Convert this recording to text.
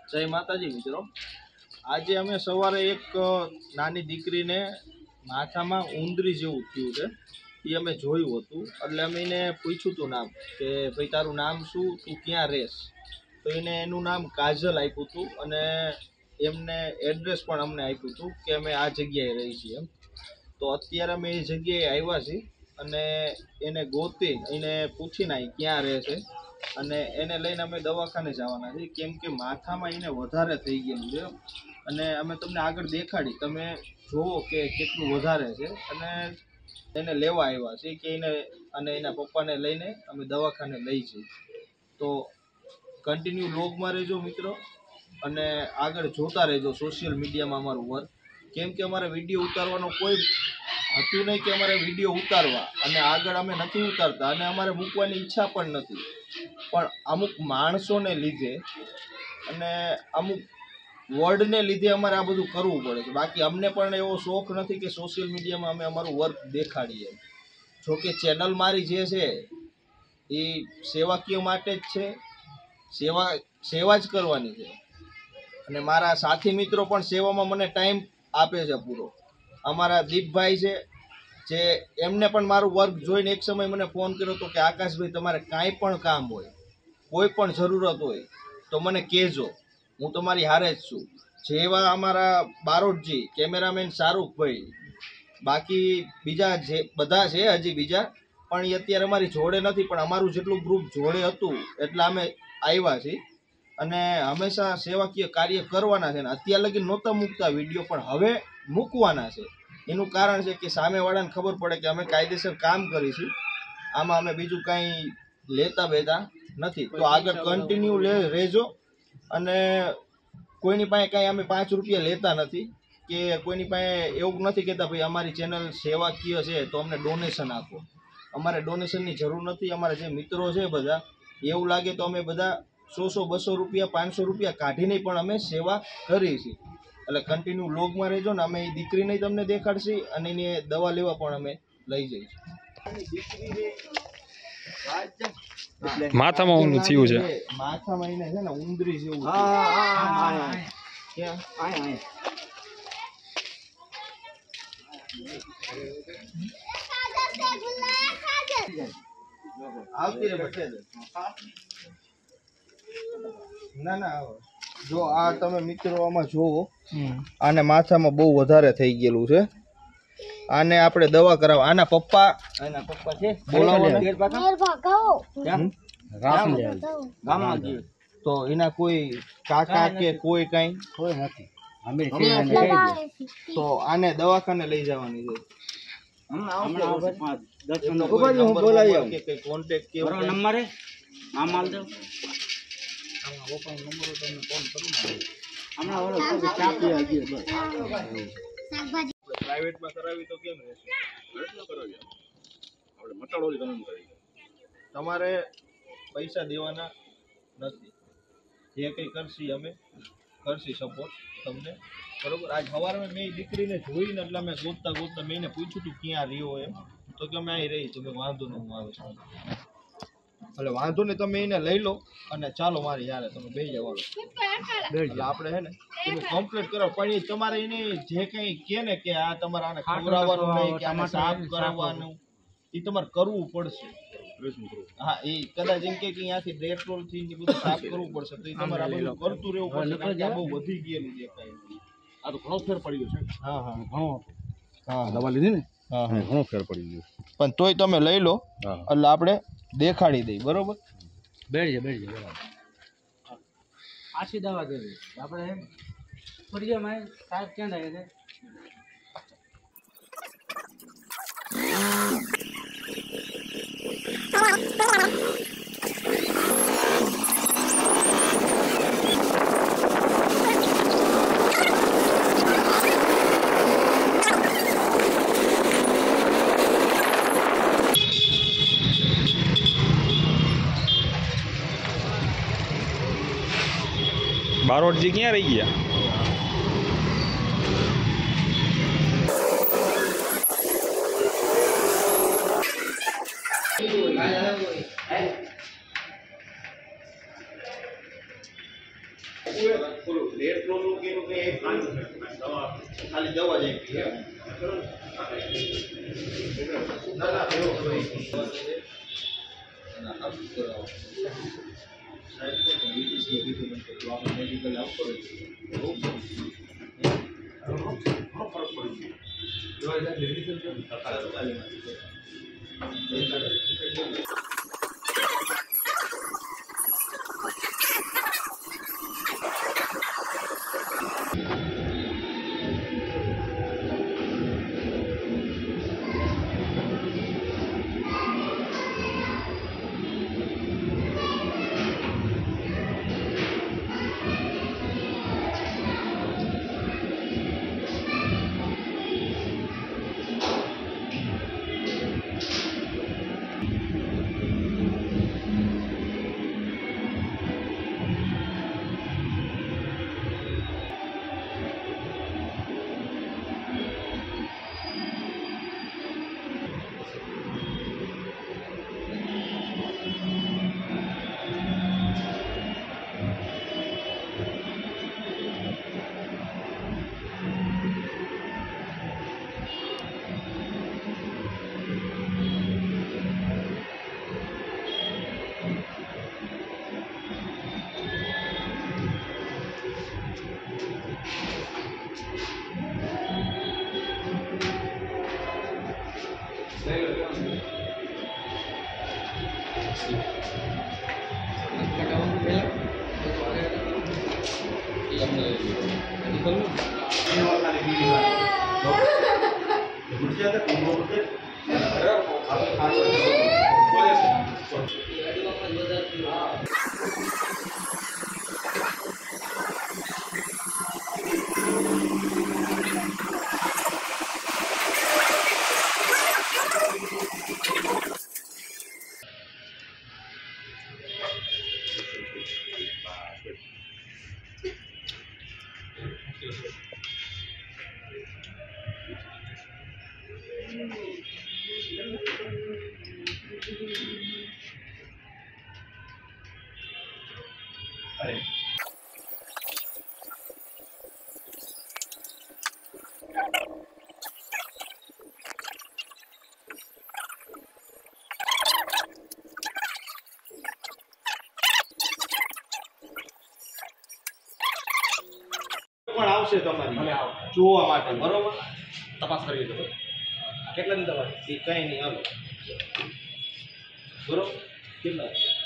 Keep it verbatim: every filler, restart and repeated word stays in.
जय माताजी मित्रों। आज अमे सवारे एक नानी दीकरीने माथामां उंदरी जेवुं थयुं छे ए अमे जोयुं हतुं। એટલે અમે એને પૂછ્યું હતું નામ કે ભાઈ તારું નામ શું, તું ક્યાં રહેશ? તો એને એનું નામ કાજલ આપ્યું હતું અને એમને એડ્રેસ પણ અમને આપ્યું હતું કે અમે આ જગ્યાએ રહી છીએ એમ। તો અત્યારે અમે એ જગ્યાએ આવ્યા છીએ અને એને ગોતી એને પૂછીને અહીં ક્યાં રહે છે અને એને લઈને અમે દવાખાને જવાના છીએ કેમ કે માથામાં એને વધારે થઈ ગયેલું છે અને અમે તમને આગળ દેખાડી, તમે જુઓ કે કેટલું વધારે છે અને એને લેવા આવ્યા છીએ કે એને અને એના પપ્પાને લઈને અમે દવાખાને લઈ જઈએ। તો કન્ટિન્યુ લોગમાં રહેજો મિત્રો અને આગળ જોતા રહેજો સોશિયલ મીડિયામાં અમારું વર્ક, કેમ કે અમારે વિડીયો ઉતારવાનો કોઈ હતું નહીં કે અમારે વિડીયો ઉતારવા અને આગળ અમે નથી ઉતારતા અને અમારે મૂકવાની ઈચ્છા પણ નથી, પણ અમુક માણસોને લીધે અને અમુક વર્ડને લીધે અમારે આ બધું કરવું પડે છે। બાકી અમને પણ એવો શોખ નથી કે સોશિયલ મીડિયામાં અમે અમારું વર્ક દેખાડીએ। જોકે ચેનલ મારી જે છે એ સેવાકીય માટે જ છે, સેવા સેવા જ કરવાની છે અને મારા સાથી મિત્રો પણ સેવામાં મને ટાઈમ આપે છે પૂરો। અમારા દીપભાઈ છે જે એમને પણ મારું વર્ક જોઈને એક સમય મને ફોન કર્યો હતો કે આકાશભાઈ તમારે કાંઈ પણ કામ હોય, કોઈ પણ જરૂરત હોય તો મને કહેજો, હું તમારી હારે જ છું। જેવા અમારા બારોટજી કેમેરામેન શાહરૂખભાઈ, બાકી બીજા જે બધા છે હજી બીજા પણ એ અત્યારે અમારી જોડે નથી, પણ અમારું જેટલું ગ્રુપ જોડે હતું એટલે અમે આવ્યા છીએ અને હંમેશા સેવાકીય કાર્ય કરવાના છે ને અત્યાર લગી નહોતા મૂકતા વિડીયો પણ હવે મૂકવાના છે। એનું કારણ છે કે સામેવાળાને ખબર પડે કે અમે કાયદેસર કામ કરીશું, આમાં અમે બીજું કાંઈ લેતા બેતા નથી। તો આગળ કન્ટિન્યુ રહેજો અને કોઈની પાસે કાંઈ અમે પાંચ રૂપિયા લેતા નથી કે કોઈની પાસે એવું નથી કહેતા ભાઈ અમારી ચેનલ સેવાકીય છે તો અમને ડોનેશન આપો, અમારે ડોનેશનની જરૂર નથી। અમારા જે મિત્રો છે બધા એવું લાગે તો અમે બધા સો સો બસો રૂપિયા પાંચસો રૂપિયા કાઢીને પણ અમે સેવા કરીએ છીએ। એટલે કન્ટિન્યુ લોગમાં રહેજો ને અમે એ દીકરીને તમને દેખાડશી અને એને દવા લેવા પણ અમે લઈ જઈશું। માથામાં ઊંધું થયું છે, માથામાં એને છે ને ઉંદરી જેવું આવતી રે બચે ના ના જો આ તમે મિત્રો આમાં જોવો આને માથામાં બહુ વધારે થઈ ગયેલું છે, આને આપણે દવા કરાવ। આના પપ્પા આના પપ્પા છે બોલાવો તો એના કોઈ કાકા કે કોઈ કઈ કોઈ નથી તો આને દવાખાને લઈ જવાની છે। કોન્ટેક્ટ કે નંબર આમ આલ દો, પ્રાઇવેટમાં કરાવી તો કેમ રહેશે? તમારે પૈસા દેવાના નથી, જે કંઈ કરશી અમે કરશી સપોર્ટ તમને, બરોબર? આજ સવારે મેં દીકરીને જોઈને એટલે મેં ગોતતા ગોતતા મેં એને પૂછ્યું હતું ક્યાં રહ્યો એમ, તો કે અમે અહીં રહી છું। વાંધો નહીં હું આવે છું, એટલે વાંધો નહીં તમે એને લઈ લો અને ચાલો મારી યારે તમે બે જવાનું એટલે આપણે છે ને તમે કમ્પ્લીટ કરો, પણ એ તમારે એને જે કંઈ કહે ને કે આ તમારે આને ખવડાવવાનું નહીં કે આને સાફ કરાવવાનું એ તમારે કરવું પડશે। હા એ કદાચ એમ કે અહીંયાથી ડેટરોલ થી બધું સાફ કરવું પડશે તો એ તમારે આ બધું કરતું રહેવું પડશે, બહુ વધી ગયેલું દેખાય। આ તો ઘણો ફેર પડી ગયો છે। હા હા ઘણો, હા દવા લીધી ને, હા હા ઘણો ફેર પડી ગયો, પણ તોય તમે લઈ લો એટલે આપણે દેખાડી દઈ, બરોબર? બેઠજે બેઠજે બરાબર, આછી દવા દેવી આપણે ફરિયામાં સાહેબ ક્યાં થાય છે? બારોટજી ક્યાં રહી ગયા? ખાલી દવા જ ના ના એવો કોઈ ના આ કરાવો સાહેબ તો બીજી કીધું મને તો આપણે મેડિકલ આવતો હોય બહુ ઘણો ફરક પડી ગયો જો એટલે મેડિકલ તો તકાલી પણ આવશે તમારી જોવા માટે બરોબર તપાસ કરવી છે કેટલાની દવા એ કઈ નહીં હાલો બરોબર કેટલા